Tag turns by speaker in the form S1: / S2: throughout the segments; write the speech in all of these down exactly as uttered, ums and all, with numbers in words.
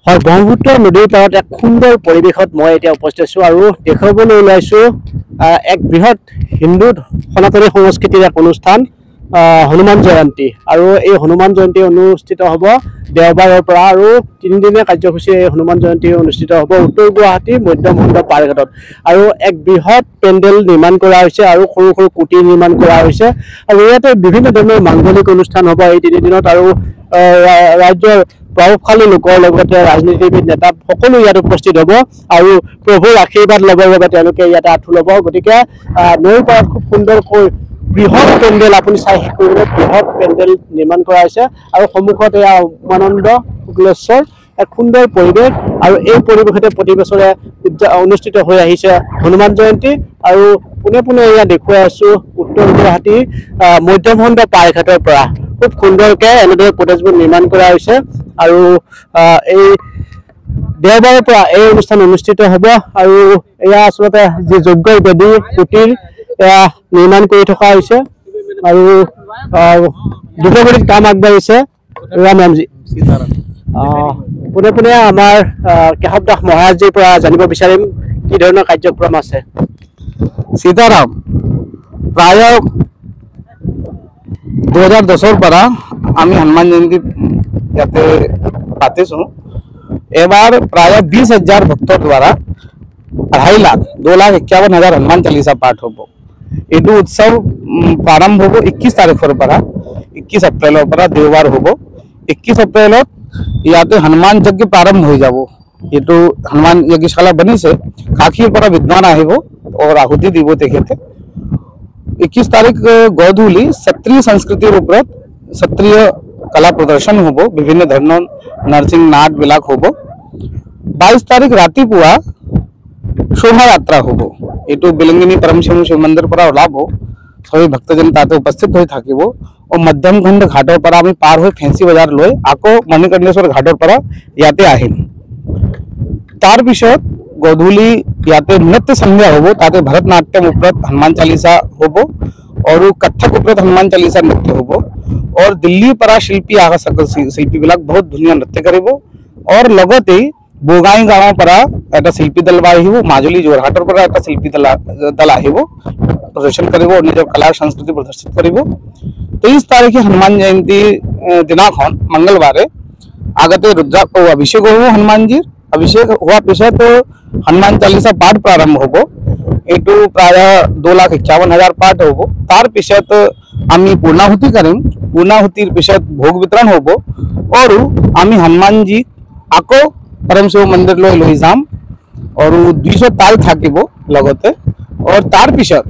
S1: হয়, ব্ৰহ্মপুত্ৰ নদীৰ পাৰত এক সুন্দৰ পৰিৱেশত মই এতিয়া উপস্থিত আছোঁ আৰু দেখুৱাবলৈ ওলাইছোঁ এক বৃহৎ হিন্দু সনাতনী সংস্কৃতিৰ এক অনুষ্ঠান, হনুমান জয়ন্তী। আৰু এই হনুমান জয়ন্তী অনুষ্ঠিত হ'ব দেওবাৰৰ পৰা আৰু তিনিদিনীয়া কাৰ্যসূচী এই হনুমান জয়ন্তী অনুষ্ঠিত হ'ব উত্তৰ গুৱাহাটী মধ্যমখণ্ড পাৰ্কঘাটত। আৰু এক বৃহৎ পেণ্ডেল নিৰ্মাণ কৰা হৈছে আৰু সৰু সৰু কুটি নিৰ্মাণ কৰা হৈছে আৰু ইয়াতে বিভিন্ন ধৰণৰ মাংগলিক অনুষ্ঠান হ'ব এই তিনিদিনত। আৰু ৰাজ্যৰ প্ৰভাৱশালী লোকৰ লগতে ৰাজনীতিবিদ নেতা সকলো ইয়াত উপস্থিত হ'ব আৰু প্ৰভুৰ আশীৰ্বাদ ল'বৰ বাবে তেওঁলোকে ইয়াতে আঁঠু ল'ব। গতিকে নৈৰ পাৰত খুব সুন্দৰকৈ বৃহৎ পেণ্ডেল আপুনি চাই শেষ কৰিবলৈ বৃহৎ পেণ্ডেল নিৰ্মাণ কৰা হৈছে আৰু সন্মুখত এয়া উমানন্দ শুক্লেশ্বৰ, এক সুন্দৰ পৰিৱেশ। আৰু এই পৰিৱেশতে প্ৰতি বছৰে অনুষ্ঠিত হৈ আহিছে হনুমান জয়ন্তী। আৰু পোনে পোনে এয়া দেখুৱাই আছোঁ উত্তৰ গুৱাহাটী মধ্যমখণ্ড পাৰ্কঘাটৰ পৰা খুব সুন্দৰকৈ এনেদৰে ফুটেজবোৰ নিৰ্মাণ কৰা হৈছে। আৰু এই দেওবাৰৰ পৰা এই অনুষ্ঠান অনুষ্ঠিত হ'ব আৰু এয়া আচলতে যি যজ্ঞৰ বেদী কুটিৰ এয়া নিৰ্মাণ কৰি থকা হৈছে আৰু দ্ৰুতগতিত কাম আগবাঢ়িছে। ৰাম ৰামজী। পোনে পোনে আমাৰ কেশৱ দাস মহাৰাজজীৰ পৰা জানিব বিচাৰিম কি ধৰণৰ কাৰ্যক্ৰম আছে।
S2: সীতারাম প্রায় দুহাজাৰ দশৰ পৰা আমি হনুমান জয়ন্তী ইয়াতে পাতিছো। এবাৰ প্ৰায় বিশ হাজাৰ ভক্তৰ দ্বাৰা আঢ়াই লাখ দो লাখ একাৱন হাজাৰ হনুমান চালিচা পাঠ হ'ব। এইটো উৎসৱ প্ৰাৰম্ভ হ'ব একৈশ তাৰিখৰ পৰা, একৈশ এপ্ৰিলৰ পৰা দেওবাৰ হ'ব। একৈশ এপ্ৰিলত ইয়াতে হনুমান যজ্ঞ প্ৰাৰম্ভ হৈ যাব। এইটো হনুমান যজ্ঞশালা বনিছে, কাশীৰ পৰা বিদ্বান আহিব और आहुति দিব তেখেতে। একৈশ তাৰিখ গধূলি সত্ৰীয় সংস্কৃতিৰ ওপৰত সত্ৰীয় কলা প্ৰদৰ্শন হ'ব, বিভিন্ন ধৰণৰ নাৰ্ছিং নাট বিলাক হ'ব। বাইশ তাৰিখ ৰাতিপুৱা শোভাযাত্ৰা হ'ব। এইটো বিলঙ্গিনী পৰম শিৱ শিৱ মন্দিৰ পৰা ওলাব, সবেই ভক্তজন তাতে উপস্থিত হৈ থাকিব। और मध्यमखंड घाटर पर আমি পাৰ হৈ ফেন্সি বজাৰ লৈ আকৌ মণিকৰ্ণেশ্বৰ ঘাটৰ পৰা ইয়াতে আহিম। তাৰ পিছত গধূলি ইয়াতে নৃত্য সন্ধ্যা হ'ব, তাতে ভৰতনাट्यम ওপৰত হনুমান চালিচা হ'ব আৰু কত্থক ওপৰত হনুমান চালিচা নৃত্য হ'ব। और দিল্লীৰ পৰা শিল্পী আহা শিল্পীবিলাক বহুত ধুনীয়া নৃত্য কৰিব। और লগতে बोगाई गाँव পৰা এটা শিল্পী দল আহিব, মাজুলী যোৰহাটৰ পৰা এটা শিল্পী দল দল আহিব, প্ৰদৰ্শন কৰিব আৰু নিজৰ কলা সংস্কৃতি প্ৰদৰ্শিত কৰিব। তেইশ তাৰিখে হনুমান জয়ন্তী দিনাখন মঙ্গলবাৰে আগতে ৰুদ্ৰাক্ষ অভিষেক হ'ব হনুমানজীৰ। অভিষেক হোৱাৰ পিছত হনুমান চালিচা পাঠ প্ৰাৰম্ভ হ'ব। এইটো প্ৰায় দो লাখ একাৱন হাজাৰ পাঠ হ'ব। তাৰ পিছত আমি পূৰ্ণাহুতি কৰিম, পূৰ্ণাহুতিৰ পিছত ভোগ বিতৰণ হ'ব আৰু আমি হনুমানজী আকৌ পৰম শিৱ মন্দিৰলৈ লৈ যাম আৰু দুইশ তাল থাকিব লগতে। আৰু তাৰ পিছত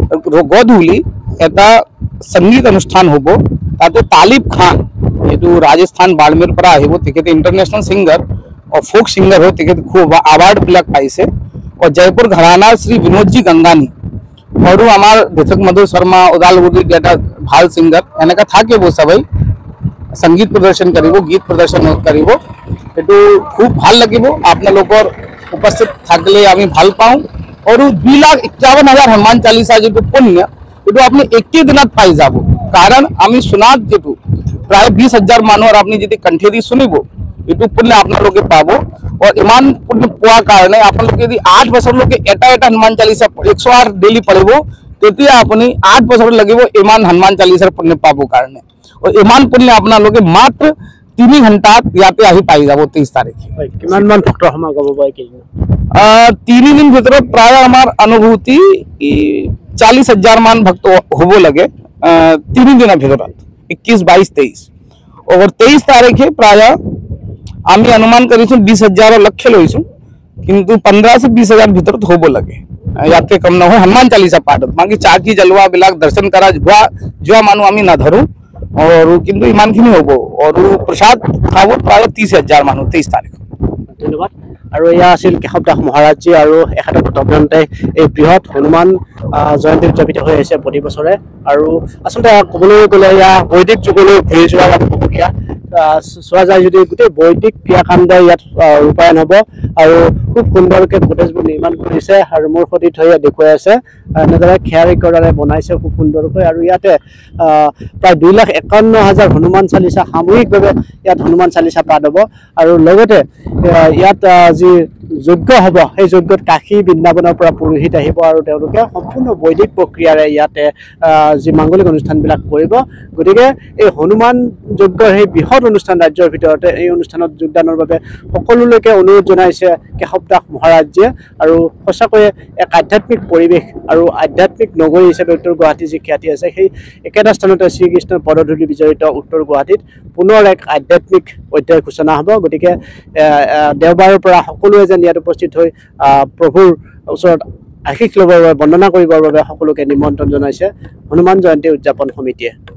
S2: গধূলি এটা সংগীত অনুষ্ঠান হ'ব, তাতে তালিব খান এইটো ৰাজস্থান বাৰ্মেৰ পৰা আহিব। তেখেতে ইণ্টাৰনেশ্যনেল ছিংগাৰ और फोक सिंगर हो, तेखেত खूब अवार्ड বিলাক পাইছে। और जयपुर घराना श्री विनोदजी गंगानी और আমার দেশক মধুর শর্মা ওদালগুৰিৰ এটা ভাল সিঙ্গার এনেকা থাকিব। সবাই সংগীত প্ৰদৰ্শন কৰিব, গীত প্ৰদৰ্শন কৰিব। এইটো খুব ভাল লাগিব, আপোনালোকৰ উপস্থিত থাকিলে আমি ভাল পাওঁ। আৰু দুই লাখ একাৱন হাজাৰ হনুমান চালিচা যিটো পুণ্য এইটো আপুনি একেই দিনত পাই যাব। কাৰণ আমি শুনাত যেটো প্ৰায় বিশ হাজাৰ মানুহৰ আপুনি যদি কণ্ঠেদি শুনিব এইটো পুণ্য আপোনালোকে পাব। और ইমান পুণ্য পোৱাৰ কাৰণে আপোনালোকে যদি আঠ বছৰলৈকে এটা এটা হনুমান চালিচা একশ আঠ ডেইলি পঢ়িব, তেতিয়া আপুনি আঠ বছৰ লাগিব ইমান হনুমান চালিচাৰ পুণ্য পাব কাৰণে। और ইমান পুণ্য আপোনালোকে মাত্ৰ তিনি ঘণ্টাত ইয়াতে আহি পাই যাব। তেইশ তাৰিখে
S1: কিমান মান ভক্তৰ সমাগম হ'ব এইকেইদিন?
S2: তিনি দিন ভিতৰত প্ৰায় আমাৰ অনুভূতি চাল্লিশ হাজাৰ মান ভক্ত হ'ব লাগে তিনি দিনৰ ভিতৰত, একৈশ বাইশ তেইশ। और তেইশ তাৰিখে প্ৰায় আমি অনুমান কৰিছোঁ বিশ হাজাৰৰ লক্ষ্য লৈছোঁ, কিন্তু পোন্ধৰ से বিশ হাজাৰ ভিতৰত হ'ব লাগে। ইয়াতে কম নহয় হনুমান চালিচা পাঠত। বাকী চাকি জ্বলোৱাবিলাক দৰ্শন কৰা যোৱা যোৱা মানুহ আমি নাধৰোঁ আৰু কিন্তু ইমানখিনি হ'ব। আৰু প্ৰসাদ খাব প্ৰায় ত্ৰিশ হাজাৰ মানুহ তেইশ তাৰিখ।
S1: ধন্যবাদ। আৰু এয়া আছিল কেশৱ দাস মহাৰাজজী আৰু এখেতৰ তত্বাৱধানতে এই বৃহৎ হনুমান জয়ন্তী উদযাপিত হৈ আহিছে প্ৰতি বছৰে। আৰু আচলতে ক'বলৈ গ'লে এয়া বৈদিক যুগলৈ ঘূৰি যোৱাৰ হ'বলগীয়া চোৱা যায় যদি গোটেই বৈদিক ক্ৰিয়াকাণ্ড ইয়াত ৰূপায়ণ হ'ব আৰু খুব সুন্দৰকৈ কটেজবোৰ নিৰ্মাণ কৰিছে আৰু মোৰ সৈতে থৈ দেখুৱাই আছে এনেদৰে খেয়াৰ ইকৰাৰে বনাইছে খুব সুন্দৰকৈ আৰু ইয়াতে প্ৰায় দুই লাখ একাৱন্ন হাজাৰ হনুমান চালিচা সামূহিকভাৱে ইয়াত হনুমান চালিচা পাঠ হ'ব আৰু লগতে ইয়াত যি যজ্ঞ হ'ব সেই যজ্ঞত কাশী বৃন্দাবনৰ পৰা পুৰোহিত আহিব আৰু তেওঁলোকে সম্পূৰ্ণ বৈদিক প্ৰক্ৰিয়াৰে ইয়াতে যি মাংগলিক অনুষ্ঠানবিলাক কৰিব গতিকে এই হনুমান যজ্ঞৰ সেই বৃহৎ অনুষ্ঠান ৰাজ্যৰ ভিতৰতে এই অনুষ্ঠানত যোগদানৰ বাবে সকলোলৈকে অনুৰোধ জনাইছে কেশৱ দাস মহাৰাজে আৰু সঁচাকৈয়ে এক আধ্যাত্মিক পৰিৱেশ আৰু আধ্যাত্মিক নগৰী হিচাপে উত্তৰ গুৱাহাটী যি খ্যাতি আছে সেই একেটা স্থানতে শ্ৰীকৃষ্ণৰ পদধূলি বিজড়িত উত্তৰ গুৱাহাটীত পুনৰ এক আধ্যাত্মিক অধ্যায় ঘোষণা হ'ব গতিকে দেওবাৰৰ পৰা সকলোৱে যেন ইয়াত উপস্থিত হৈ প্ৰভুৰ ওচৰত আশীষ ল'বৰ বাবে বন্দনা কৰিবৰ বাবে সকলোকে নিমন্ত্ৰণ জনাইছে হনুমান জয়ন্তী উদযাপন সমিতিয়ে।